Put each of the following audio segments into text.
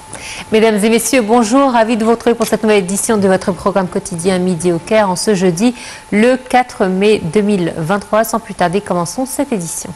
Mesdames et messieurs, bonjour, ravi de vous retrouver pour cette nouvelle édition de votre programme quotidien Midi au Caire en ce jeudi le 4 mai 2023. Sans plus tarder, commençons cette édition.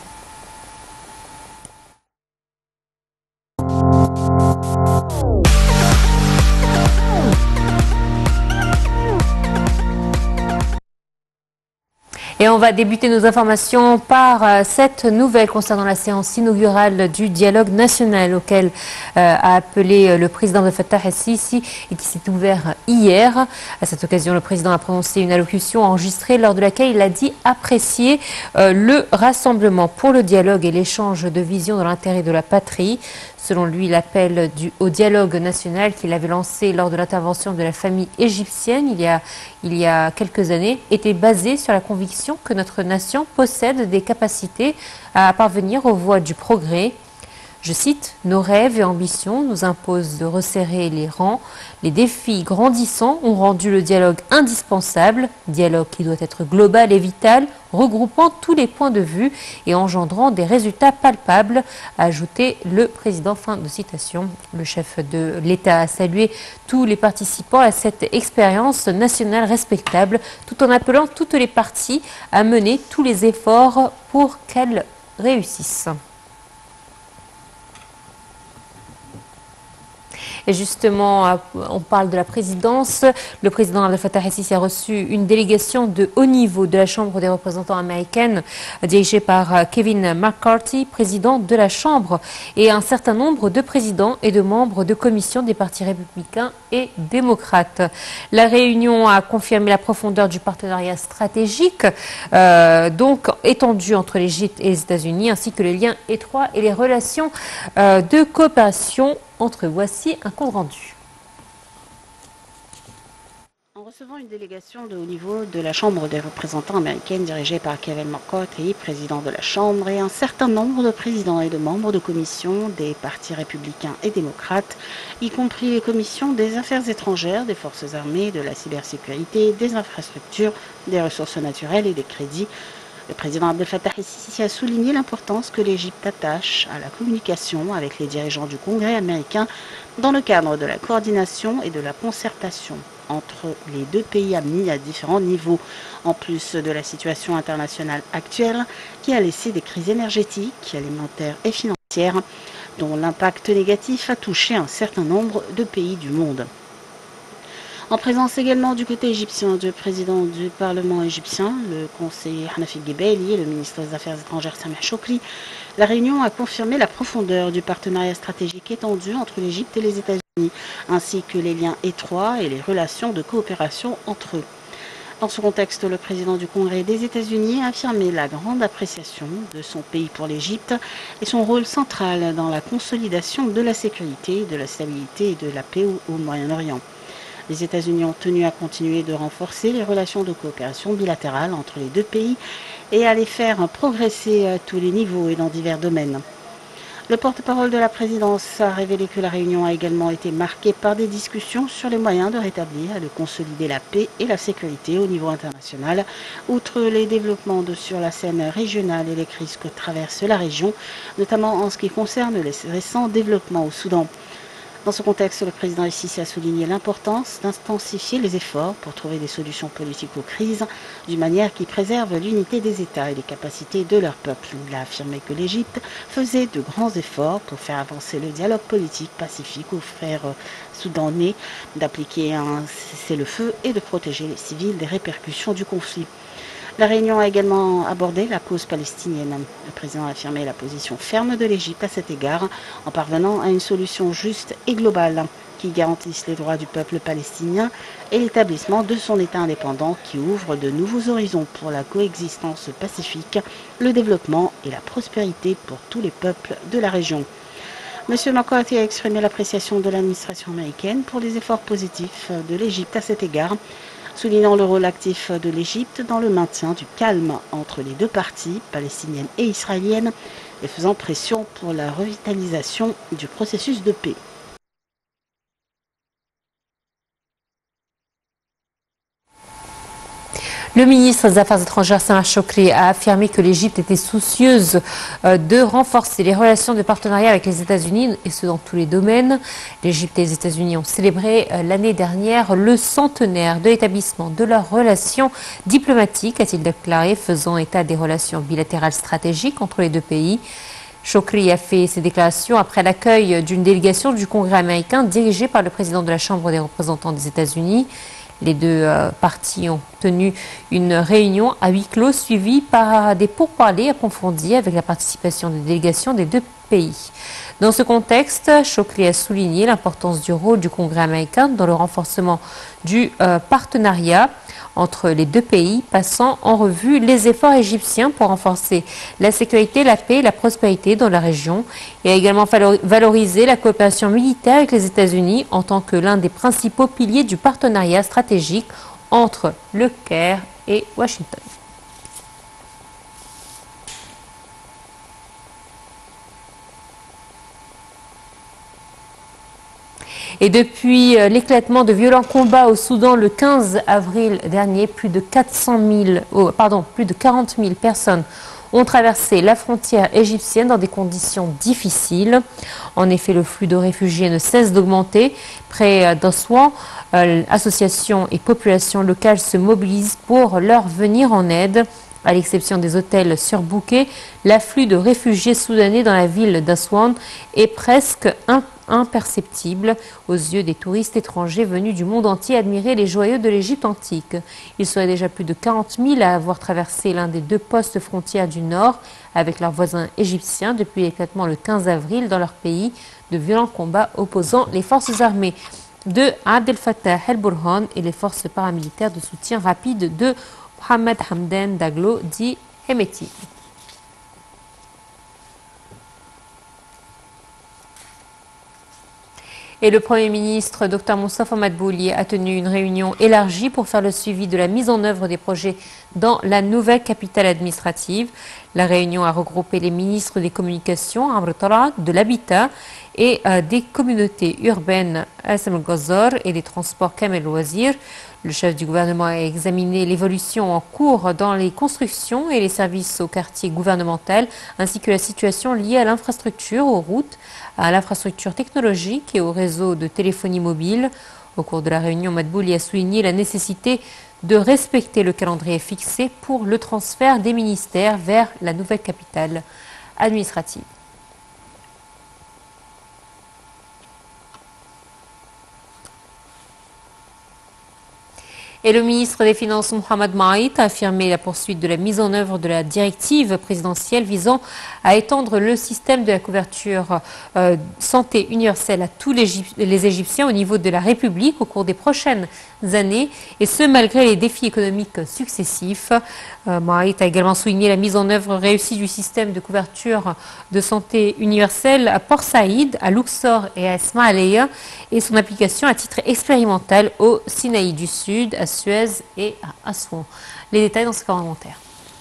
Et on va débuter nos informations par cette nouvelle concernant la séance inaugurale du dialogue national auquel a appelé le président Abdel Fattah el-Sisi et qui s'est ouvert hier. À cette occasion, le président a prononcé une allocution enregistrée lors de laquelle il a dit apprécier le rassemblement pour le dialogue et l'échange de visions dans l'intérêt de la patrie. Selon lui, l'appel au dialogue national qu'il avait lancé lors de l'intervention de la famille égyptienne il y a quelques années était basé sur la conviction que notre nation possède des capacités à parvenir aux voies du progrès. Je cite, « Nos rêves et ambitions nous imposent de resserrer les rangs. Les défis grandissants ont rendu le dialogue indispensable, dialogue qui doit être global et vital, regroupant tous les points de vue et engendrant des résultats palpables », a ajouté le président. Fin de citation. Le chef de l'État a salué tous les participants à cette expérience nationale respectable, tout en appelant toutes les parties à mener tous les efforts pour qu'elle réussisse. Et justement, on parle de la présidence. Le président Abdel Fattah el-Sisi a reçu une délégation de haut niveau de la Chambre des représentants américaine, dirigée par Kevin McCarthy, président de la Chambre, et un certain nombre de présidents et de membres de commissions des partis républicains et démocrates. La réunion a confirmé la profondeur du partenariat stratégique, donc étendu entre l'Égypte et les États-Unis, ainsi que les liens étroits et les relations de coopération entre eux. Voici un compte rendu. En recevant une délégation de haut niveau de la Chambre des représentants américaine dirigée par Kevin McCarthy, président de la Chambre, et un certain nombre de présidents et de membres de commissions des partis républicains et démocrates, y compris les commissions des affaires étrangères, des forces armées, de la cybersécurité, des infrastructures, des ressources naturelles et des crédits, le président Abdel Fattah el-Sisi a souligné l'importance que l'Égypte attache à la communication avec les dirigeants du Congrès américain dans le cadre de la coordination et de la concertation entre les deux pays amis à différents niveaux, en plus de la situation internationale actuelle qui a laissé des crises énergétiques, alimentaires et financières, dont l'impact négatif a touché un certain nombre de pays du monde. En présence également du côté égyptien du président du Parlement égyptien, le conseiller Hanafi Gebeili et le ministre des Affaires étrangères Sameh Choukri, la réunion a confirmé la profondeur du partenariat stratégique étendu entre l'Égypte et les États-Unis, ainsi que les liens étroits et les relations de coopération entre eux. Dans ce contexte, le président du Congrès des États-Unis a affirmé la grande appréciation de son pays pour l'Égypte et son rôle central dans la consolidation de la sécurité, de la stabilité et de la paix au Moyen-Orient. Les États-Unis ont tenu à continuer de renforcer les relations de coopération bilatérale entre les deux pays et à les faire progresser à tous les niveaux et dans divers domaines. Le porte-parole de la présidence a révélé que la réunion a également été marquée par des discussions sur les moyens de rétablir et de consolider la paix et la sécurité au niveau international, outre les développements sur la scène régionale et les crises que traverse la région, notamment en ce qui concerne les récents développements au Soudan. Dans ce contexte, le président el-Sisi a souligné l'importance d'intensifier les efforts pour trouver des solutions politiques aux crises d'une manière qui préserve l'unité des États et les capacités de leur peuple. Il a affirmé que l'Égypte faisait de grands efforts pour faire avancer le dialogue politique pacifique aux frères soudanais, d'appliquer un cessez-le-feu et de protéger les civils des répercussions du conflit. La réunion a également abordé la cause palestinienne. Le président a affirmé la position ferme de l'Égypte à cet égard, en parvenant à une solution juste et globale qui garantisse les droits du peuple palestinien et l'établissement de son État indépendant qui ouvre de nouveaux horizons pour la coexistence pacifique, le développement et la prospérité pour tous les peuples de la région. M. McCarthy a exprimé l'appréciation de l'administration américaine pour les efforts positifs de l'Égypte à cet égard, soulignant le rôle actif de l'Égypte dans le maintien du calme entre les deux parties, palestinienne et israélienne, et faisant pression pour la revitalisation du processus de paix. Le ministre des Affaires étrangères, Samar Shoukry, a affirmé que l'Égypte était soucieuse de renforcer les relations de partenariat avec les États-Unis, et ce dans tous les domaines. L'Égypte et les États-Unis ont célébré l'année dernière le centenaire de l'établissement de leurs relations diplomatiques, a-t-il déclaré, faisant état des relations bilatérales stratégiques entre les deux pays. Shoukry a fait ces déclarations après l'accueil d'une délégation du Congrès américain dirigée par le président de la Chambre des représentants des États-Unis. Les deux parties ont tenu une réunion à huis clos suivie par des pourparlers approfondis avec la participation des délégations des deux pays. Dans ce contexte, Shoukry a souligné l'importance du rôle du Congrès américain dans le renforcement du partenariat entre les deux pays, passant en revue les efforts égyptiens pour renforcer la sécurité, la paix et la prospérité dans la région, et a également valorisé la coopération militaire avec les États-Unis en tant que l'un des principaux piliers du partenariat stratégique entre le Caire et Washington. Et depuis l'éclatement de violents combats au Soudan le 15 avril dernier, plus de 40 000 personnes ont traversé la frontière égyptienne dans des conditions difficiles. En effet, le flux de réfugiés ne cesse d'augmenter. Près d'Aswan, associations et populations locales se mobilisent pour leur venir en aide. À l'exception des hôtels surbookés, l'afflux de réfugiés soudanais dans la ville d'Aswan est presque imperceptible aux yeux des touristes étrangers venus du monde entier admirer les joyaux de l'Égypte antique. Il serait déjà plus de 40 000 à avoir traversé l'un des deux postes frontières du Nord avec leurs voisins égyptiens depuis l'éclatement le 15 avril dans leur pays de violents combats opposant les forces armées de Abdel Fattah el-Burhan et les forces paramilitaires de soutien rapide de Mohamed Hamdan Daglo, dit Hemeti. Et le Premier ministre, Dr Moustapha Madbouli, a tenu une réunion élargie pour faire le suivi de la mise en œuvre des projets dans la nouvelle capitale administrative. La réunion a regroupé les ministres des Communications, de l'Habitat et des communautés urbaines, Assam Ghazor, et des transports, Kamel Wazir. Le chef du gouvernement a examiné l'évolution en cours dans les constructions et les services au quartier gouvernemental, ainsi que la situation liée à l'infrastructure, aux routes, à l'infrastructure technologique et au réseau de téléphonie mobile. Au cours de la réunion, Madbouli a souligné la nécessité de respecter le calendrier fixé pour le transfert des ministères vers la nouvelle capitale administrative. Et le ministre des Finances, Mohamed Maït, a affirmé la poursuite de la mise en œuvre de la directive présidentielle visant à étendre le système de la couverture santé universelle à tous les Égyptiens au niveau de la République au cours des prochaines années, et ce malgré les défis économiques successifs. Maït a également souligné la mise en œuvre réussie du système de couverture de santé universelle à Port Saïd, à Luxor et à Ismaïlia, et son application à titre expérimental au Sinaï du Sud, à Suez et à Aswan. Les détails dans ce commentaire.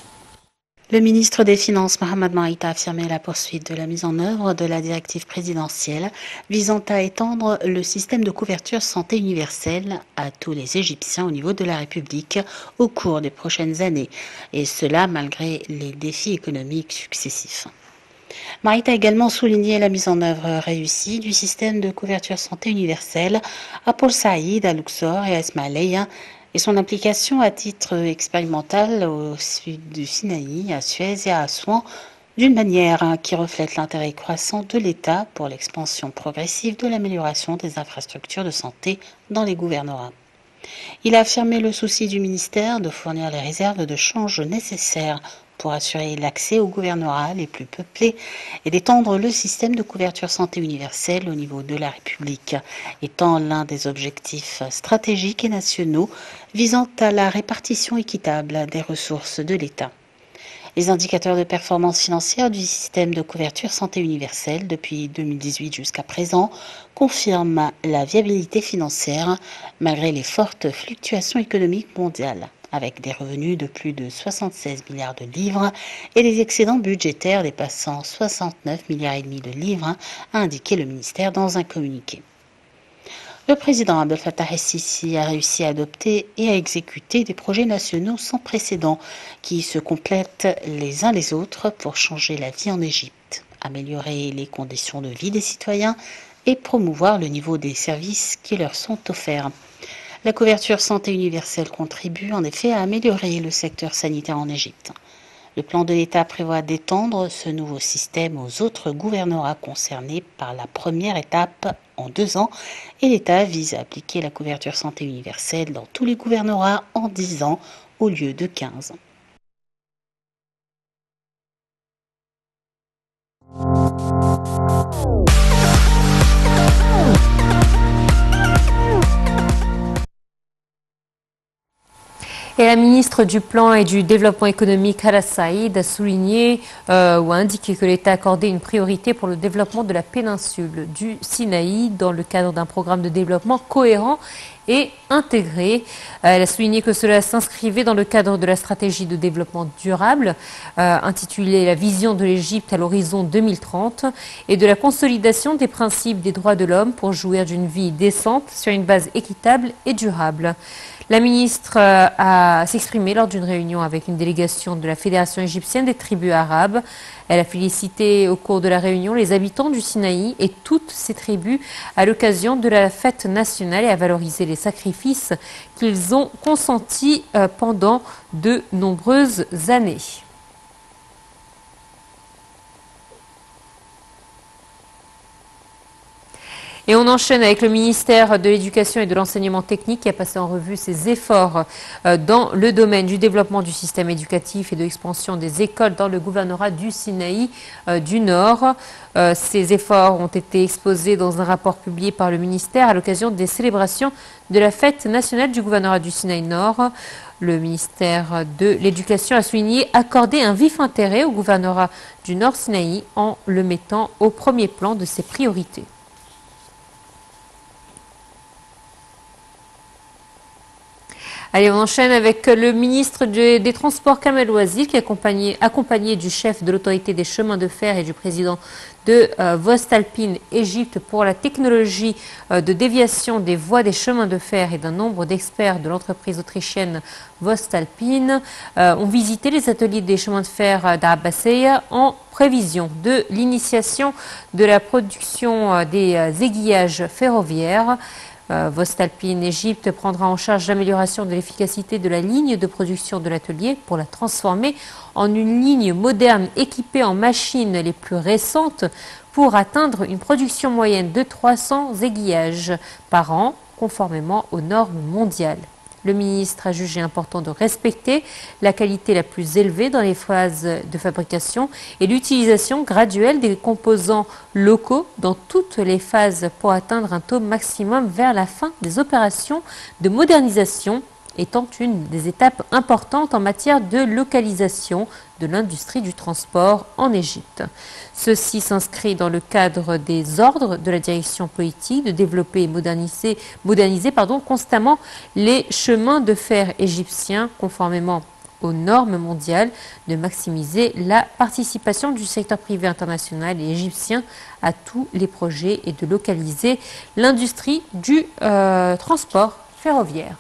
Le ministre des Finances, Mohamed Maït, a affirmé la poursuite de la mise en œuvre de la directive présidentielle visant à étendre le système de couverture santé universelle à tous les Égyptiens au niveau de la République au cours des prochaines années, et cela malgré les défis économiques successifs. Maït a également souligné la mise en œuvre réussie du système de couverture santé universelle à Port Saïd, à Luxor et à Ismaïlia, et son application à titre expérimental au sud du Sinaï, à Suez et à Aswan, d'une manière qui reflète l'intérêt croissant de l'État pour l'expansion progressive de l'amélioration des infrastructures de santé dans les gouvernorats. Il a affirmé le souci du ministère de fournir les réserves de change nécessaires pour assurer l'accès aux gouvernorats les plus peuplés et d'étendre le système de couverture santé universelle au niveau de la République, étant l'un des objectifs stratégiques et nationaux visant à la répartition équitable des ressources de l'État. Les indicateurs de performance financière du système de couverture santé universelle depuis 2018 jusqu'à présent confirment la viabilité financière malgré les fortes fluctuations économiques mondiales, avec des revenus de plus de 76 milliards de livres et des excédents budgétaires dépassant 69 milliards et demi de livres, a indiqué le ministère dans un communiqué. Le président Abdel Fattah el-Sisi a réussi à adopter et à exécuter des projets nationaux sans précédent qui se complètent les uns les autres pour changer la vie en Égypte, améliorer les conditions de vie des citoyens et promouvoir le niveau des services qui leur sont offerts. La couverture santé universelle contribue en effet à améliorer le secteur sanitaire en Égypte. Le plan de l'État prévoit d'étendre ce nouveau système aux autres gouvernorats concernés par la première étape en 2 ans et l'État vise à appliquer la couverture santé universelle dans tous les gouvernorats en 10 ans au lieu de 15. Et la ministre du Plan et du Développement économique, Hala Saïd, a souligné ou a indiqué que l'État accordait une priorité pour le développement de la péninsule du Sinaï dans le cadre d'un programme de développement cohérent et intégré. Elle a souligné que cela s'inscrivait dans le cadre de la stratégie de développement durable intitulée La vision de l'Égypte à l'horizon 2030 et de la consolidation des principes des droits de l'homme pour jouir d'une vie décente sur une base équitable et durable. La ministre a s'exprimé lors d'une réunion avec une délégation de la Fédération égyptienne des tribus arabes. Elle a félicité au cours de la réunion les habitants du Sinaï et toutes ces tribus à l'occasion de la fête nationale et a valorisé les sacrifices qu'ils ont consentis pendant de nombreuses années. Et on enchaîne avec le ministère de l'Éducation et de l'Enseignement technique qui a passé en revue ses efforts dans le domaine du développement du système éducatif et de l'expansion des écoles dans le gouvernorat du Sinaï du Nord. Ces efforts ont été exposés dans un rapport publié par le ministère à l'occasion des célébrations de la fête nationale du gouvernorat du Sinaï Nord. Le ministère de l'Éducation a souligné accorder un vif intérêt au gouvernorat du Nord Sinaï en le mettant au premier plan de ses priorités. Allez, on enchaîne avec le ministre des Transports, Kamel Ouazil, qui est accompagné du chef de l'autorité des chemins de fer et du président de Voestalpine Égypte pour la technologie de déviation des voies des chemins de fer et d'un nombre d'experts de l'entreprise autrichienne Voestalpine ont visité les ateliers des chemins de fer d'Abbaseya en prévision de l'initiation de la production des aiguillages ferroviaires. Voestalpine Égypte prendra en charge l'amélioration de l'efficacité de la ligne de production de l'atelier pour la transformer en une ligne moderne équipée en machines les plus récentes pour atteindre une production moyenne de 300 aiguillages par an, conformément aux normes mondiales. Le ministre a jugé important de respecter la qualité la plus élevée dans les phases de fabrication et l'utilisation graduelle des composants locaux dans toutes les phases pour atteindre un taux maximum vers la fin des opérations de modernisation, étant une des étapes importantes en matière de localisation de l'industrie du transport en Égypte. Ceci s'inscrit dans le cadre des ordres de la direction politique de développer et moderniser constamment les chemins de fer égyptiens conformément aux normes mondiales, de maximiser la participation du secteur privé international et égyptien à tous les projets et de localiser l'industrie du transport ferroviaire.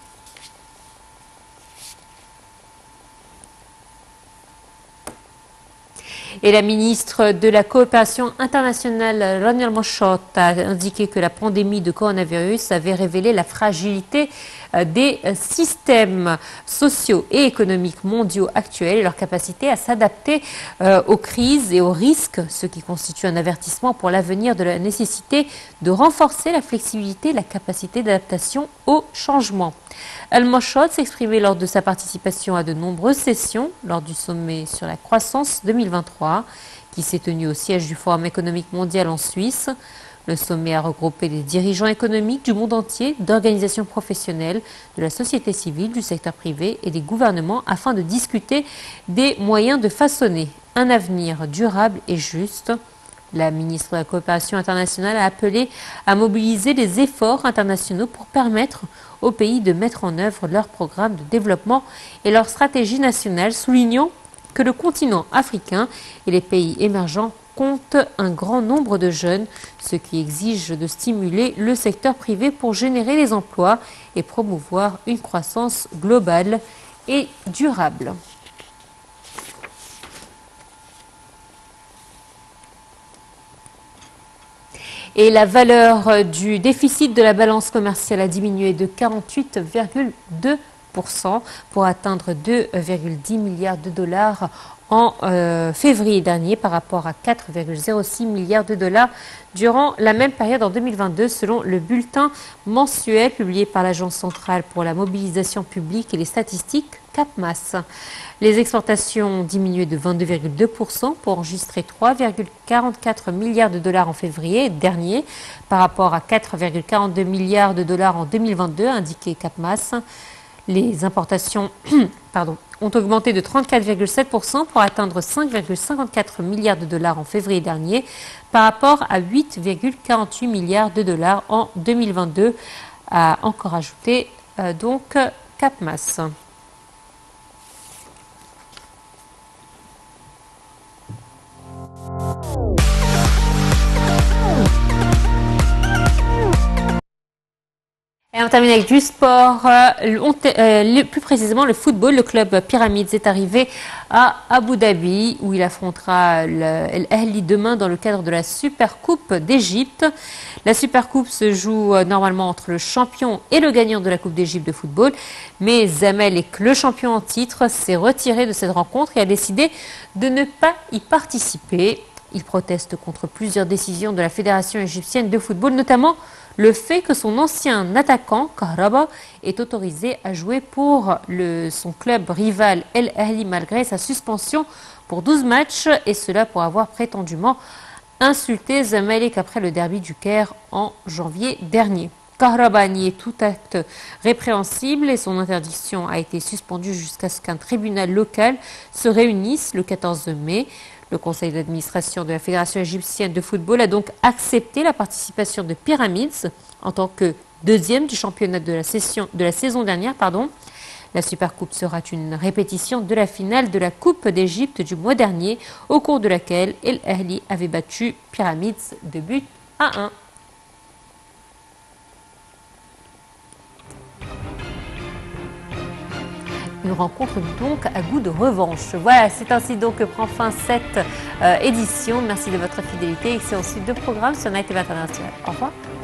Et la ministre de la Coopération internationale, Rania Al-Mashot, a indiqué que la pandémie de coronavirus avait révélé la fragilité des systèmes sociaux et économiques mondiaux actuels et leur capacité à s'adapter aux crises et aux risques, ce qui constitue un avertissement pour l'avenir de la nécessité de renforcer la flexibilité et la capacité d'adaptation aux changements. Al-Mashot s'exprimait lors de sa participation à de nombreuses sessions lors du sommet sur la croissance 2023 qui s'est tenu au siège du Forum économique mondial en Suisse. Le sommet a regroupé des dirigeants économiques du monde entier, d'organisations professionnelles, de la société civile, du secteur privé et des gouvernements afin de discuter des moyens de façonner un avenir durable et juste. La ministre de la Coopération internationale a appelé à mobiliser les efforts internationaux pour permettre aux pays de mettre en œuvre leurs programmes de développement et leurs stratégies nationales, soulignant que le continent africain et les pays émergents compte un grand nombre de jeunes, ce qui exige de stimuler le secteur privé pour générer les emplois et promouvoir une croissance globale et durable. Et la valeur du déficit de la balance commerciale a diminué de 48,2% pour atteindre 2,10 milliards de dollars en février dernier par rapport à 4,06 milliards de dollars durant la même période en 2022 selon le bulletin mensuel publié par l'Agence centrale pour la mobilisation publique et les statistiques CAPMAS. Les exportations ont diminué de 22,2% pour enregistrer 3,44 milliards de dollars en février dernier par rapport à 4,42 milliards de dollars en 2022, indiqué CAPMAS. Les importations ont augmenté de 34,7% pour atteindre 5,54 milliards de dollars en février dernier par rapport à 8,48 milliards de dollars en 2022, a encore ajouté donc CAPMAS. Et on termine avec du sport, plus précisément le football. Le club Pyramids est arrivé à Abu Dhabi où il affrontera El Ahly demain dans le cadre de la Supercoupe d'Égypte. La Supercoupe se joue normalement entre le champion et le gagnant de la Coupe d'Égypte de football. Mais Zamalek, le champion en titre, s'est retiré de cette rencontre et a décidé de ne pas y participer. Il proteste contre plusieurs décisions de la Fédération égyptienne de football, notamment le fait que son ancien attaquant, Kahraba, est autorisé à jouer pour son club rival El Ahly malgré sa suspension pour 12 matchs, et cela pour avoir prétendument insulté Zamalek après le derby du Caire en janvier dernier. Kahraba nie tout acte répréhensible et son interdiction a été suspendue jusqu'à ce qu'un tribunal local se réunisse le 14 mai. Le conseil d'administration de la Fédération égyptienne de football a donc accepté la participation de Pyramids en tant que deuxième du championnat de la saison dernière. La Supercoupe sera une répétition de la finale de la Coupe d'Égypte du mois dernier, au cours de laquelle El Ahly avait battu Pyramids de but à 1. Une rencontre donc à goût de revanche. Voilà, c'est ainsi donc que prend fin cette édition. Merci de votre fidélité. Excellente suite de programme sur Night TV International. Au revoir.